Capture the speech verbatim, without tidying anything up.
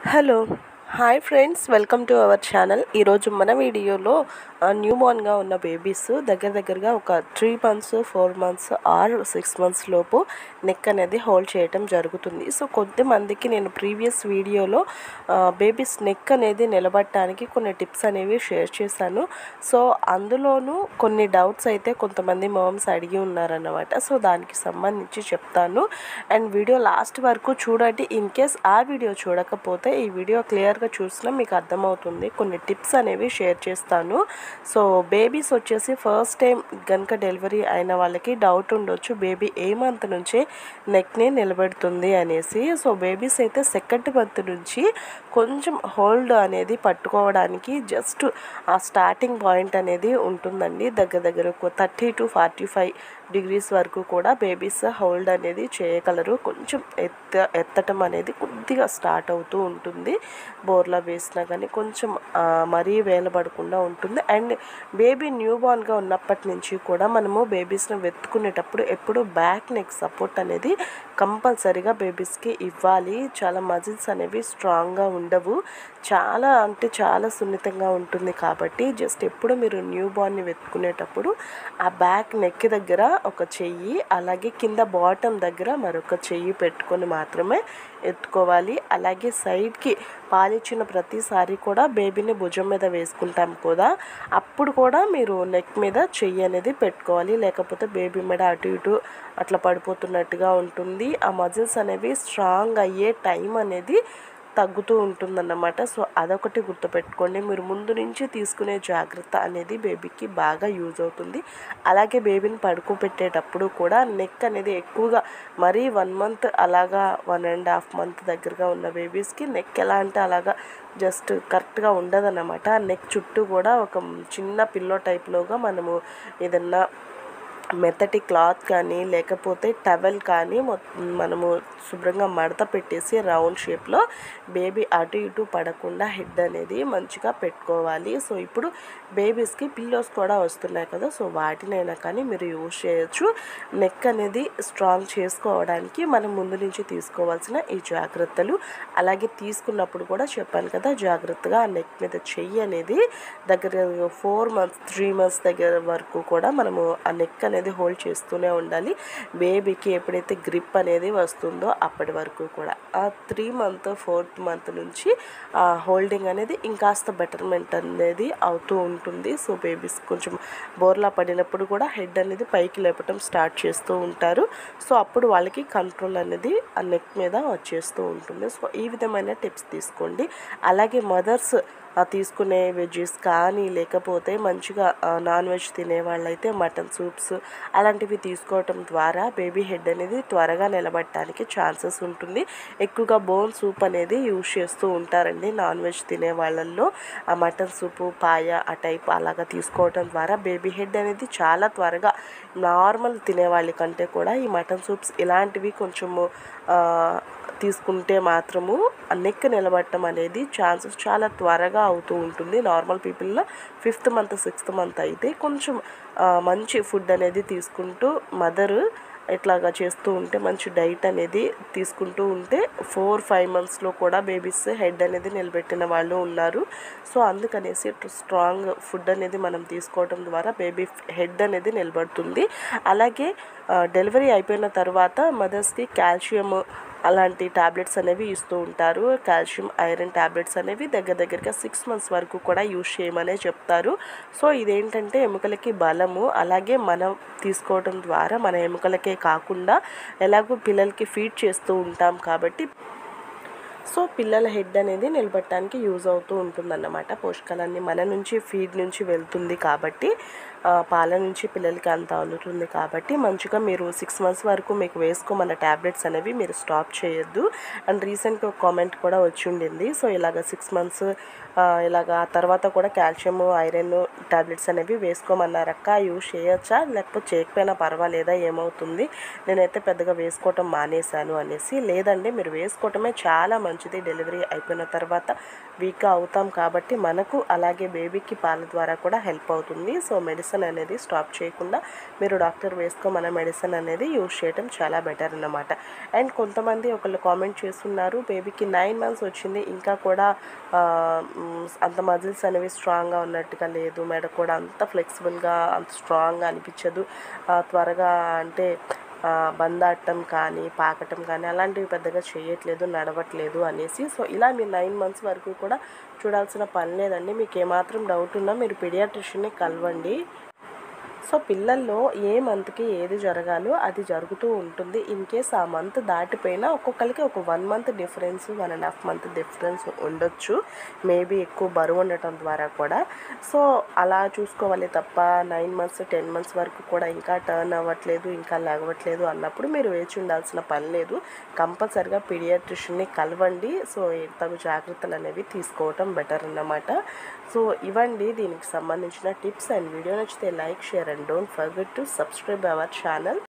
Hello hi friends, welcome to our channel. ఈరోజు మన వీడియోలో న్యూ బోర్న్గా ఉన్న బేబీస్ దగ్గర దగ్గరగా ఒక three months four months or six months లోపు నెక్ అనేది హోల్డ్ చేయటం జరుగుతుంది. సో కొంతమందికి నేను ప్రీవియస్ వీడియోలో బేబీస్ నెక్ అనేది నిలబడటానికి కొన్ని టిప్స్ అనేవి షేర్ చేశాను. సో అందులోనూ కొన్ని డౌట్స్ అయితే కొంతమంది మామ్స్ అడిగి ఉన్నారన్నమాట. సో దానికి సంబంధించి చెప్తాను అండ్ వీడియో లాస్ట్ వరకు చూడండి. ఇన్ కేస్ ఆ వీడియో చూడకపోతే ఈ వీడియో క్లియర్గా చూసినా మీకు అర్థమవుతుంది. కొన్ని టిప్స్ అనేవి షేర్ చేస్తాను. సో బేబీస్ వచ్చేసి ఫస్ట్ టైం కనుక డెలివరీ అయిన వాళ్ళకి డౌట్ ఉండొచ్చు, బేబీ ఏ మంత్ నుంచే నెక్ని నిలబెడుతుంది అనేసి. సో బేబీస్ అయితే సెకండ్ మంత్ నుంచి కొంచెం హోల్డ్ అనేది పట్టుకోవడానికి జస్ట్ ఆ స్టార్టింగ్ పాయింట్ అనేది ఉంటుందండి. దగ్గర దగ్గర thirty to forty five degrees వరకు కూడా బేబీస్ హోల్డ్ అనేది చేయగలరు. కొంచెం ఎత్త ఎత్తటం అనేది కొద్దిగా స్టార్ట్ అవుతూ ఉంటుంది. బోర్లా వేసినా కానీ కొంచెం మరీ వేలబడకుండా ఉంటుంది. అండ్ బేబీ న్యూ బార్న్గా ఉన్నప్పటి నుంచి కూడా మనము బేబీస్ని వెతుకునేటప్పుడు ఎప్పుడు బ్యాక్ నెక్ సపోర్ట్ అనేది కంపల్సరీగా బేబీస్కి ఇవ్వాలి. చాలా మజిల్స్ అనేవి స్ట్రాంగ్గా ఉండవు, చాలా అంటే చాలా సున్నితంగా ఉంటుంది. కాబట్టి జస్ట్ ఎప్పుడు మీరు న్యూ బార్న్ని వెతుకునేటప్పుడు ఆ బ్యాక్ నెక్ దగ్గర ఒక చెయ్యి, అలాగే కింద బాటమ్ దగ్గర మరొక చెయ్యి పెట్టుకొని మాత్రమే ఎత్తుకోవాలి. అలాగే సైడ్కి పాలిచ్చిన ప్రతిసారి కూడా బేబీని భుజం మీద వేసుకుంటాం కదా, అప్పుడు కూడా మీరు నెక్ మీద చెయ్యి అనేది పెట్టుకోవాలి. లేకపోతే బేబీ మీద అటు ఇటు అట్లా పడిపోతున్నట్టుగా ఉంటుంది. ఆ మజిల్స్ అనేవి స్ట్రాంగ్ అయ్యే టైం అనేది తగ్గుతూ ఉంటుందన్నమాట. సో అదొకటి గుర్తుపెట్టుకోండి. మీరు ముందు నుంచి తీసుకునే జాగ్రత్త అనేది బేబీకి బాగా యూజ్ అవుతుంది. అలాగే బేబీని పడుకోబెట్టేటప్పుడు కూడా నెక్ అనేది ఎక్కువగా మరీ వన్ మంత్ అలాగా వన్ అండ్ హాఫ్ మంత్ దగ్గరగా ఉన్న బేబీస్కి నెక్ ఎలా అంటే అలాగా జస్ట్ కరెక్ట్గా ఉండదన్నమాట. నెక్ చుట్టూ కూడా ఒక చిన్న పిల్లో టైప్లోగా మనము ఏదన్నా మెత్తటి క్లాత్ కానీ లేకపోతే టవల్ కానీ మనము శుభ్రంగా మడత పెట్టేసి రౌండ్ షేప్లో బేబీ అటు ఇటు పడకుండా హెడ్ అనేది మంచిగా పెట్టుకోవాలి. సో ఇప్పుడు బేబీస్కి పిల్లోస్ కూడా వస్తున్నాయి కదా, సో వాటినైనా కానీ మీరు యూజ్ చేయొచ్చు. నెక్ అనేది స్ట్రాంగ్ చేసుకోవడానికి మనం ముందు నుంచి తీసుకోవాల్సిన ఈ జాగ్రత్తలు. అలాగే తీసుకున్నప్పుడు కూడా చెప్పాను కదా, జాగ్రత్తగా ఆ నెక్ మీద చెయ్యి అనేది దగ్గర ఫోర్ మంత్స్ త్రీ మంత్స్ దగ్గర వరకు కూడా మనము ఆ నెక్ అనేది హోల్డ్ చేస్తూనే ఉండాలి. బేబీకి ఎప్పుడైతే గ్రిప్ అనేది వస్తుందో అప్పటి వరకు కూడా ఆ త్రీ మంత్ ఫోర్త్ మంత్ నుంచి ఆ హోల్డింగ్ అనేది ఇంకాస్త బెటర్మెంట్ అనేది అవుతూ ఉంటుంది. సో బేబీస్ కొంచెం బోర్లా పడినప్పుడు కూడా హెడ్ అనేది పైకి లేపటం స్టార్ట్ చేస్తూ ఉంటారు. సో అప్పుడు వాళ్ళకి కంట్రోల్ అనేది ఆ నెక్ మీద వచ్చేస్తూ ఉంటుంది. సో ఈ విధమైన టిప్స్ తీసుకోండి. అలాగే మదర్స్ తీసుకునే వెజ్జెస్ కానీ లేకపోతే మంచిగా నాన్ వెజ్ తినే వాళ్ళైతే మటన్ సూప్స్ అలాంటివి తీసుకోవటం ద్వారా బేబీ హెడ్ అనేది త్వరగా నిలబడటానికి ఛాన్సెస్ ఉంటుంది. ఎక్కువగా బోన్ సూప్ అనేది యూజ్ చేస్తూ ఉంటారండి నాన్ వెజ్ తినే వాళ్ళల్లో. ఆ మటన్ సూపు పాయ ఆ టైప్ అలాగా తీసుకోవటం ద్వారా బేబీ హెడ్ అనేది చాలా త్వరగా నార్మల్ తినేవాళ్ళ కంటే కూడా ఈ మటన్ సూప్స్ ఇలాంటివి కొంచెము తీసుకుంటే మాత్రము నెక్ నిలబడటం అనేది ఛాన్సెస్ చాలా త్వరగా అవుతూ ఉంటుంది. నార్మల్ పీపుల్లో ఫిఫ్త్ మంత్ సిక్స్త్ మంత్ అయితే కొంచెం మంచి ఫుడ్ అనేది తీసుకుంటూ మదర్ ఇట్లాగా చేస్తూ ఉంటే మంచి డైట్ అనేది తీసుకుంటూ ఉంటే ఫోర్ ఫైవ్ మంత్స్లో కూడా బేబీస్ హెడ్ అనేది నిలబెట్టిన వాళ్ళు ఉన్నారు. సో అందుకనేసి స్ట్రాంగ్ ఫుడ్ అనేది మనం తీసుకోవడం ద్వారా బేబీ హెడ్ అనేది నిలబడుతుంది. అలాగే డెలివరీ అయిపోయిన తర్వాత మదర్స్కి కాల్షియం అలాంటి ట్యాబ్లెట్స్ అనేవి ఇస్తూ ఉంటారు. కాల్షియం ఐరన్ ట్యాబ్లెట్స్ అనేవి దగ్గర దగ్గరగా సిక్స్ మంత్స్ వరకు కూడా యూజ్ చేయమనే చెప్తారు. సో ఇదేంటంటే ఎముకలకి బలము. అలాగే మనం తీసుకోవడం ద్వారా మన ఎముకలకే కాకుండా ఎలాగో పిల్లలకి ఫీడ్ చేస్తూ ఉంటాం కాబట్టి సో పిల్లల హెడ్ అనేది నిలబడటానికి యూజ్ అవుతూ ఉంటుందన్నమాట. పోషకాలన్నీ మన నుంచి ఫీడ్ నుంచి వెళ్తుంది కాబట్టి పాల నుంచి పిల్లలకి అంత అందుతుంది కాబట్టి మంచిగా మీరు సిక్స్ మంత్స్ వరకు మీకు వేసుకోమన్న ట్యాబ్లెట్స్ అనేవి మీరు స్టాప్ చేయొద్దు. అండ్ రీసెంట్గా ఒక కామెంట్ కూడా వచ్చి ఉండింది. సో ఇలాగ సిక్స్ మంత్స్ ఇలాగ తర్వాత కూడా కాల్షియం ఐరన్ ట్యాబ్లెట్స్ అనేవి వేసుకోమన్నారక్క, యూజ్ చేయొచ్చా లేకపోతే చేయకపోయినా పర్వాలేదా, ఏమవుతుంది, నేనైతే పెద్దగా వేసుకోవటం మానేశాను అనేసి. లేదండి, మీరు వేసుకోవటమే చాలా మంచిది. డెలివరీ అయిపోయిన తర్వాత వీక్గా అవుతాం కాబట్టి మనకు అలాగే బేబీకి పాల ద్వారా కూడా హెల్ప్ అవుతుంది. సో మెడిసిన్ మెడిసిన్ అనేది స్టాప్ చేయకుండా మీరు డాక్టర్ వేసుకోమన్న మెడిసిన్ అనేది యూజ్ చేయడం చాలా బెటర్ అన్నమాట. అండ్ కొంతమంది ఒకళ్ళు కామెంట్ చేస్తున్నారు, బేబీకి నైన్ మంత్స్ వచ్చింది ఇంకా కూడా అంత మజిల్స్ అనేవి స్ట్రాంగ్గా ఉన్నట్టుగా లేదు, మెడ కూడా అంత ఫ్లెక్సిబుల్గా అంత స్ట్రాంగ్గా అనిపించదు, త్వరగా అంటే బందాటం కానీ పాకటం కానీ అలాంటివి పెద్దగా చేయట్లేదు, నడవట్లేదు అనేసి. సో ఇలా మీరు నైన్ మంత్స్ వరకు కూడా చూడాల్సిన పని లేదండి. మీకు ఏమాత్రం డౌట్ ఉన్నా మీరు పీడియాట్రిషియన్ని కలవండి. సో పిల్లల్లో ఏ మంత్కి ఏది జరగాలో అది జరుగుతూ ఉంటుంది. ఇన్ కేస్ ఆ మంత్ దాటిపోయినా ఒక్కొక్కరికి ఒక one month difference one and half month difference ఉండొచ్చు, మేబీ ఎక్కువ బరువు ఉండటం ద్వారా కూడా. సో అలా చూసుకోవాలి తప్ప నైన్ మంత్స్ టెన్ మంత్స్ వరకు కూడా ఇంకా టర్న్ అవ్వట్లేదు, ఇంకా లేవట్లేదు అన్నప్పుడు మీరు వేచి ఉండాల్సిన పని లేదు. కంపల్సరిగా పీడియాట్రిషియన్ని కలవండి. సో తగు జాగ్రత్తలు అనేవి తీసుకోవటం బెటర్ అన్నమాట. సో ఇవ్వండి దీనికి సంబంధించిన టిప్స్. అండ్ వీడియో నచ్చితే like, share and don't forget to subscribe our channel.